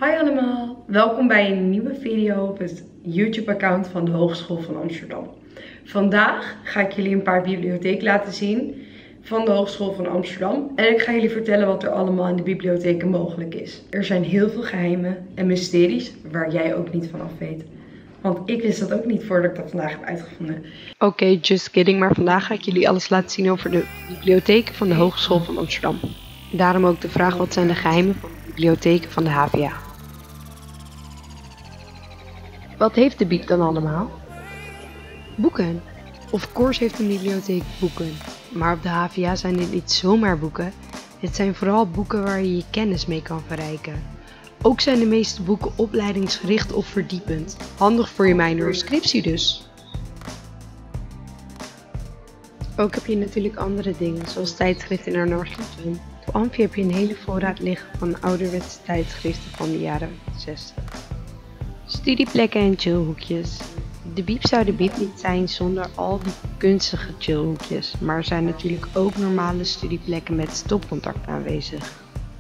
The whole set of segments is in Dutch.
Hi allemaal, welkom bij een nieuwe video op het YouTube-account van de Hogeschool van Amsterdam. Vandaag ga ik jullie een paar bibliotheken laten zien van de Hogeschool van Amsterdam. En ik ga jullie vertellen wat er allemaal in de bibliotheken mogelijk is. Er zijn heel veel geheimen en mysteries waar jij ook niet vanaf weet. Want ik wist dat ook niet voordat ik dat vandaag heb uitgevonden. Oké, just kidding, maar vandaag ga ik jullie alles laten zien over de bibliotheken van de Hogeschool van Amsterdam. Daarom ook de vraag, wat zijn de geheimen van de bibliotheken van de HVA? Wat heeft de bieb dan allemaal? Boeken. Of course heeft een bibliotheek boeken. Maar op de HVA zijn dit niet zomaar boeken. Het zijn vooral boeken waar je je kennis mee kan verrijken. Ook zijn de meeste boeken opleidingsgericht of verdiepend. Handig voor je minor scriptie dus. Ook heb je natuurlijk andere dingen, zoals tijdschriften en archieven. Op Amfi heb je een hele voorraad liggen van ouderwetse tijdschriften van de jaren 60. Studieplekken en chillhoekjes. De bieb zou de bieb niet zijn zonder al die kunstige chillhoekjes, maar er zijn natuurlijk ook normale studieplekken met stopcontact aanwezig.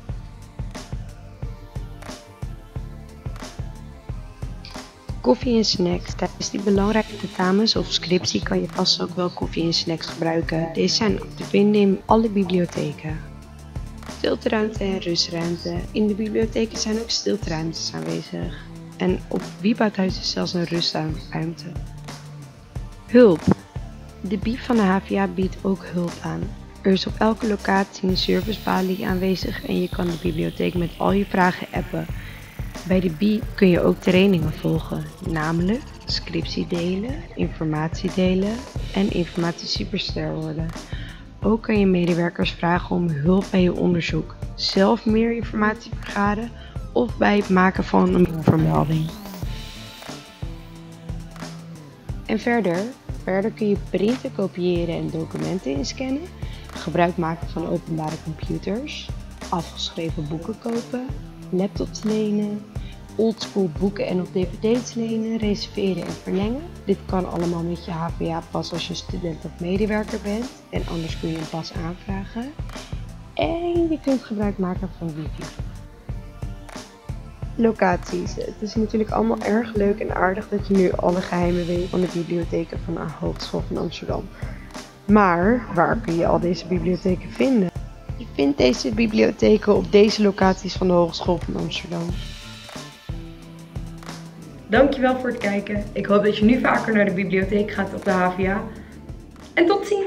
Koffie en snacks. Tijdens die belangrijke tentamens of scriptie kan je vast ook wel koffie en snacks gebruiken. Deze zijn te vinden in alle bibliotheken. Stilteruimte en rustruimte. In de bibliotheken zijn ook stilteruimtes aanwezig. En op Wieboudhuis is zelfs een rustruimte. Hulp. De bieb van de HVA biedt ook hulp aan. Er is op elke locatie een servicebalie aanwezig en je kan de bibliotheek met al je vragen appen. Bij de bieb kun je ook trainingen volgen, namelijk scriptie delen, informatie delen en informatiesuperster worden. Ook kan je medewerkers vragen om hulp bij je onderzoek, zelf meer informatie vergaren of bij het maken van een vermelding. En verder kun je printen, kopiëren en documenten inscannen, gebruik maken van openbare computers, afgeschreven boeken kopen, laptops lenen, oldschool boeken en of dvd's lenen, reserveren en verlengen. Dit kan allemaal met je HVA-pas als je student of medewerker bent en anders kun je een pas aanvragen. En je kunt gebruik maken van wifi. Locaties. Het is natuurlijk allemaal erg leuk en aardig dat je nu alle geheimen weet van de bibliotheken van de Hogeschool van Amsterdam. Maar waar kun je al deze bibliotheken vinden? Je vindt deze bibliotheken op deze locaties van de Hogeschool van Amsterdam. Dankjewel voor het kijken. Ik hoop dat je nu vaker naar de bibliotheek gaat op de HVA. En tot ziens!